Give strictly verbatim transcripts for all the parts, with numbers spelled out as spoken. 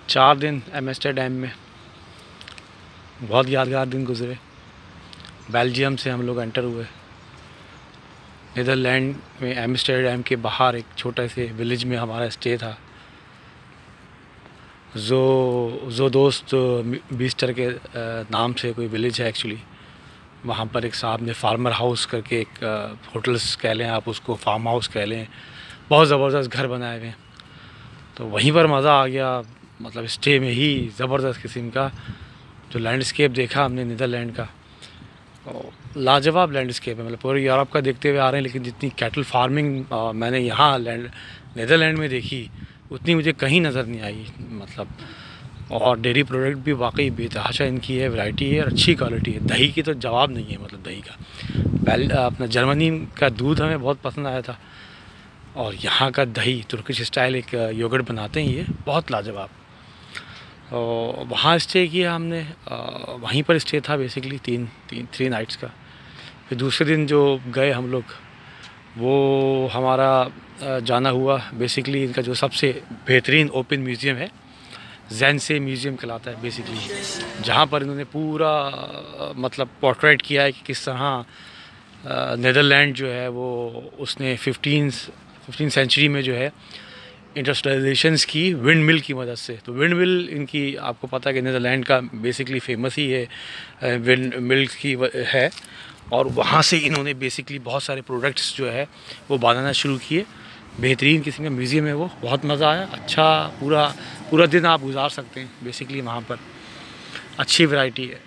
चार दिन एम्स्टर्डम में बहुत यादगार दिन गुजरे। बेल्जियम से हम लोग एंटर हुए नीदरलैंड में। एम्स्टर्डम के बाहर एक छोटे से विलेज में हमारा स्टे था। जो जो दोस्त बीस्टर के नाम से कोई विलेज है एक्चुअली। वहाँ पर एक साहब ने फार्मर हाउस करके एक होटल्स कह लें आप उसको, फार्म हाउस कह लें, बहुत ज़बरदस्त घर बनाए हुए हैं। तो वहीं पर मज़ा आ गया, मतलब स्टे में ही ज़बरदस्त किस्म का जो लैंडस्केप देखा हमने नीदरलैंड का, लाजवाब लैंडस्केप है। मतलब पूरे यूरोप का देखते हुए आ रहे हैं, लेकिन जितनी कैटल फार्मिंग आ, मैंने यहाँ लैंड नीदरलैंड में देखी उतनी मुझे कहीं नज़र नहीं आई। मतलब और डेयरी प्रोडक्ट भी वाकई बेतहाशा इनकी है, वैरायटी है और अच्छी क्वालिटी है। दही की तो जवाब नहीं है, मतलब दही का पहले अपना जर्मनी का दूध हमें बहुत पसंद आया था, और यहाँ का दही तुर्किश स्टाइल एक योगर्ट बनाते हैं, ये बहुत लाजवाब। और वहाँ स्टे किया हमने, वहीं पर स्टे था बेसिकली तीन तीन थ्री नाइट्स का। फिर दूसरे दिन जो गए हम लोग, वो हमारा जाना हुआ बेसिकली इनका जो सबसे बेहतरीन ओपन म्यूज़ियम है, जैन से म्यूज़ियम कहलाता है बेसिकली, जहाँ पर इन्होंने पूरा मतलब पोर्ट्रेट किया है कि किस तरह नीदरलैंड जो है वो उसने फिफ्टीन फिफ्टीन सेंचुरी में जो है इंडस्ट्रियलाइजेशंस की विंड मिल की मदद से। तो विंड मिल इनकी आपको पता है कि नीदरलैंड का बेसिकली फेमस ही है विंड मिल की है, और वहाँ से इन्होंने बेसिकली बहुत सारे प्रोडक्ट्स जो है वो बनाना शुरू किए। बेहतरीन किस्म का म्यूज़ियम है वो, बहुत मज़ा आया। अच्छा पूरा पूरा दिन आप गुजार सकते हैं बेसिकली वहाँ पर, अच्छी वैरायटी है।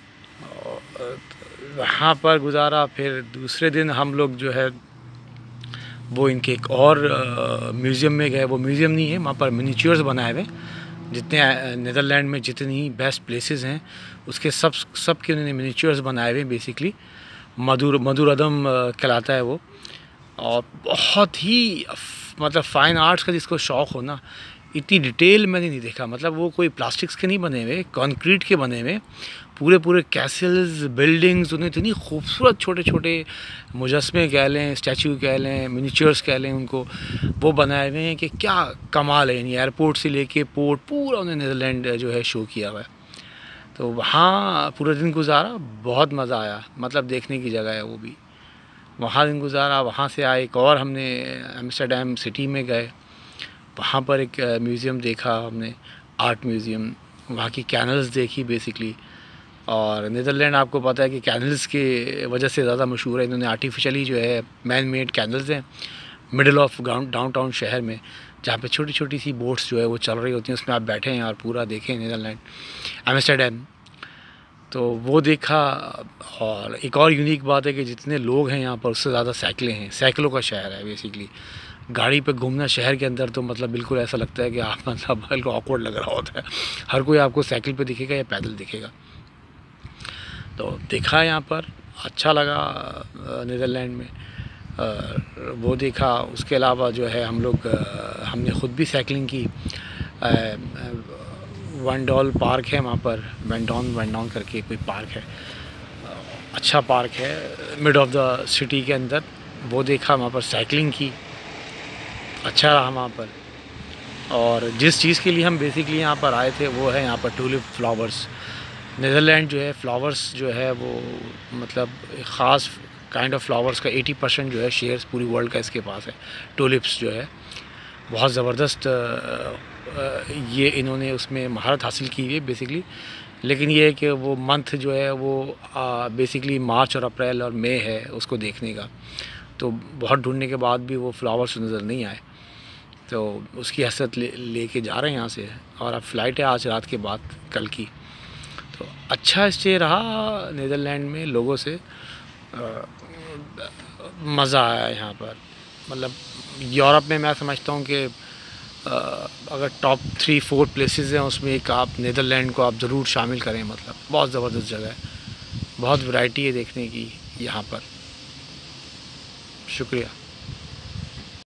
वहाँ पर गुजारा। फिर दूसरे दिन हम लोग जो है वो इनके एक और म्यूज़ियम में गए। वो म्यूज़ियम नहीं है, वहाँ पर मिनीचर्स बनाए हुए, जितने नीदरलैंड में जितनी बेस्ट प्लेसेस हैं उसके सब सब के उन्होंने मिनीचर्स बनाए हुए बेसिकली। मधुर मधुरदम कहलाता है वो, और बहुत ही मतलब फ़ाइन आर्ट्स का जिसको शौक़ हो ना, इतनी डिटेल मैंने नहीं देखा। मतलब वो कोई प्लास्टिक्स के नहीं बने हुए, कंक्रीट के बने हुए पूरे पूरे कैसल्स, बिल्डिंग्स, उन्हें इतनी खूबसूरत छोटे छोटे मुजस्मे कह लें, स्टैचू कह लें, मिनीचर्स कह लें उनको, वो बनाए हुए हैं कि क्या कमाल है। यानी एयरपोर्ट से लेके पोर्ट पूरा उन्हें नीदरलैंड जो है शो किया हुआ है। तो वहाँ पूरा दिन गुजारा, बहुत मज़ा आया। मतलब देखने की जगह है वो भी, वहाँ दिन गुजारा। वहाँ से आए एक और हमने एम्स्टर्डम सिटी में गए, वहाँ पर एक म्यूज़ियम देखा हमने, आर्ट म्यूज़ियम। वहाँ की कैनल्स देखी बेसिकली। और नीदरलैंड आपको पता है कि कैनल्स के वजह से ज़्यादा मशहूर है। इन्होंने आर्टिफिशियली जो है मैन मेड कैनल्स हैं मिडल ऑफ डाउनटाउन शहर में, जहाँ पे छोटी छोटी सी बोट्स जो है वो चल रही होती हैं, उसमें आप बैठे हैं और पूरा देखें नीदरलैंड एम्स्टर्डम। तो वो देखा। और एक और यूनिक बात है कि जितने लोग हैं यहाँ पर उससे ज़्यादा साइकिलें हैं। साइकिलों का शहर है बेसिकली। गाड़ी पे घूमना शहर के अंदर तो मतलब बिल्कुल ऐसा लगता है कि आप मतलब बिल्कुल ऑकवर्ड लग रहा होता है। हर कोई आपको साइकिल पे दिखेगा या पैदल दिखेगा। तो देखा यहाँ पर, अच्छा लगा नीदरलैंड में, आ, वो देखा। उसके अलावा जो है हम लोग हमने ख़ुद भी साइकिलिंग की। वनडॉल पार्क है वहाँ पर, वेंडॉन वेंडॉन करके कोई पार्क है, अच्छा पार्क है मिड ऑफ द सिटी के अंदर। वो देखा, वहाँ पर साइकिलिंग की, अच्छा रहा वहाँ पर। और जिस चीज़ के लिए हम बेसिकली यहाँ पर आए थे वो है यहाँ पर टूलिप फ्लावर्स। नीदरलैंड जो है फ्लावर्स जो है वो मतलब ख़ास काइंड ऑफ फ्लावर्स का अस्सी परसेंट जो है शेयर्स पूरी वर्ल्ड का इसके पास है। टूलिप्स जो है बहुत ज़बरदस्त, ये इन्होंने उसमें महारत हासिल की है बेसिकली। लेकिन ये है कि वो मंथ जो है वो बेसिकली मार्च और अप्रैल और मई है उसको देखने का। तो बहुत ढूंढने के बाद भी वो फ्लावर्स नज़र नहीं आए, तो उसकी हसरत ले लेके जा रहे हैं यहाँ से। और अब फ़्लाइट है आज रात के बाद, कल की। तो अच्छा स्टे रहा नीदरलैंड में, लोगों से मज़ा आया यहाँ पर। मतलब यूरोप में मैं समझता हूँ कि अगर टॉप थ्री फोर प्लेसेस हैं उसमें एक आप नीदरलैंड को आप ज़रूर शामिल करें। मतलब बहुत ज़बरदस्त जगह है, बहुत वैरायटी है देखने की यहाँ पर। शुक्रिया।